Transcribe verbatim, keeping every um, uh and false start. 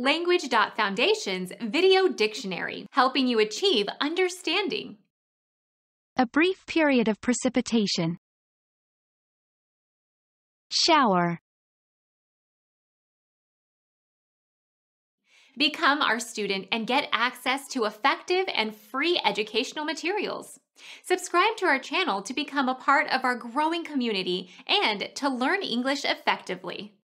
Language dot Foundation's Video Dictionary, helping you achieve understanding. A brief period of precipitation. Shower. Become our student and get access to effective and free educational materials. Subscribe to our channel to become a part of our growing community and to learn English effectively.